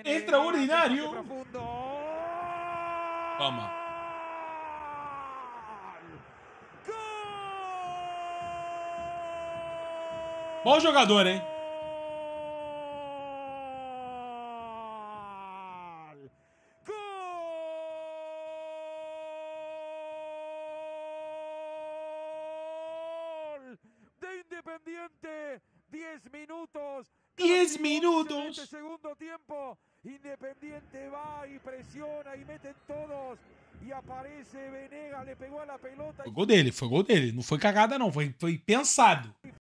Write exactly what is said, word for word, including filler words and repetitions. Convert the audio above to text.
extraordinario. Toma. Bom jogador, hein? De Independiente, diez minutos. diez minutos. Segundo tiempo, Independiente va y presiona y meten todos. E aparece Venegas, le pegou a la pelota. Foi gol dele, foi gol dele. Não foi cagada, não. Foi, foi pensado.